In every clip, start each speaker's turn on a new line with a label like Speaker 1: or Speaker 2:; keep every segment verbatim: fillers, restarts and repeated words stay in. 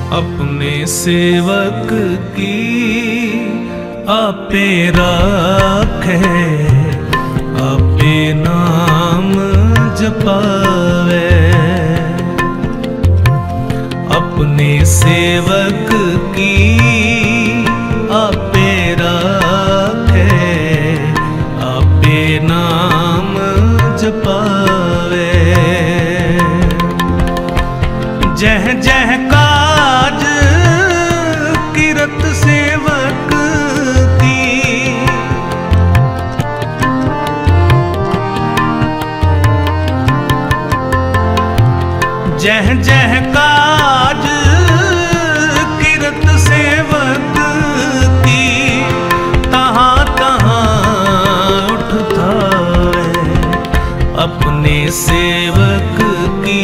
Speaker 1: अपने सेवक की आपे राखे, आपे नाम जपावे। अपने सेवक की आपे राखे, आपे नाम जपावे। जह जह काज किरत सेवक की, जह जह काज किरत सेवक की, तहाँ तहाँ उठता है। अपने सेवक की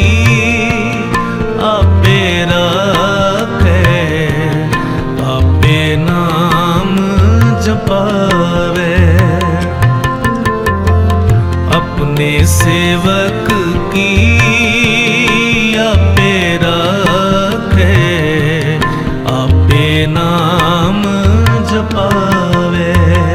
Speaker 1: आपे राखे, आपे नाम जपावे। अपने सेवक की आपे राखे, आपे नाम जपावे।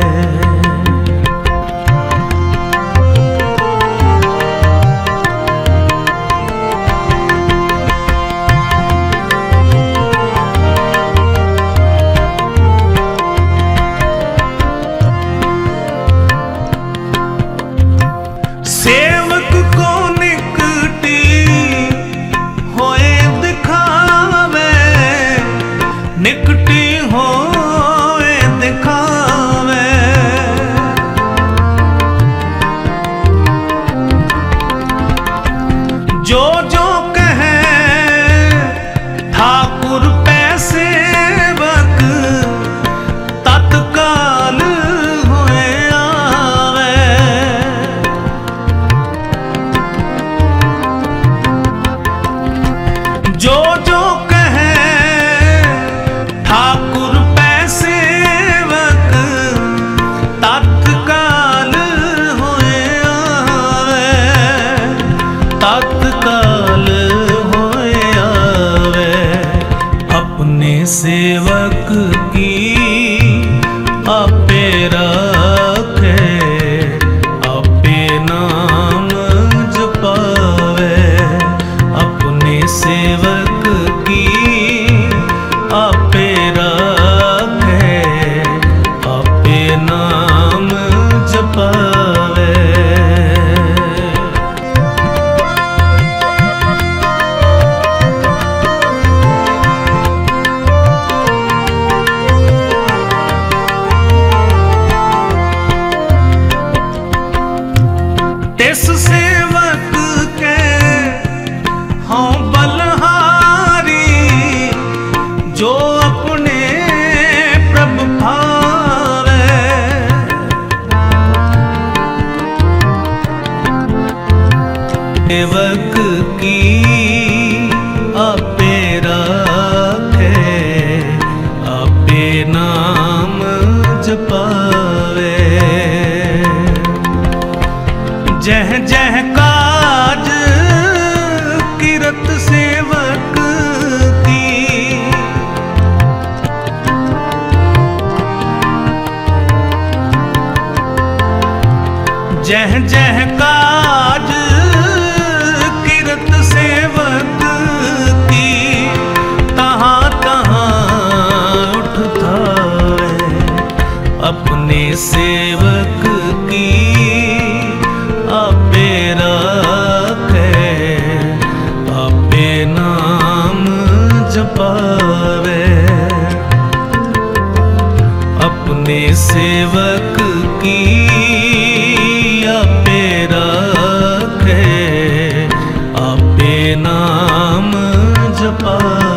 Speaker 1: सेवक को निकटी होए दिखावे, निकटी होए दिखावे। जो जो कहे ठाकुर पैसे सेवक, तत्काल होए आवे। जो जो कहे ठाकुर पैसे सेवक, तत्काल होए आवे, तत्काल होए आवे। अपने सेवक की आपे राखे, आपे नाम जपावे। अपने सेवक की आपे राखे, आपे नाम जपावे। तिस सेवक के हों बलहारी, जो अपने प्रभु भावे। सेवक की आपे राखे, आपे नाम जपावे। जह जह काज किरत सेवक की, जह जह काज किरत सेवक की, तहाँ तहाँ उठता है। अपने सेवक की आपे राखे, आपे नाम जपावे। अपने सेवक की आपे राखे, आपे नाम जपावे।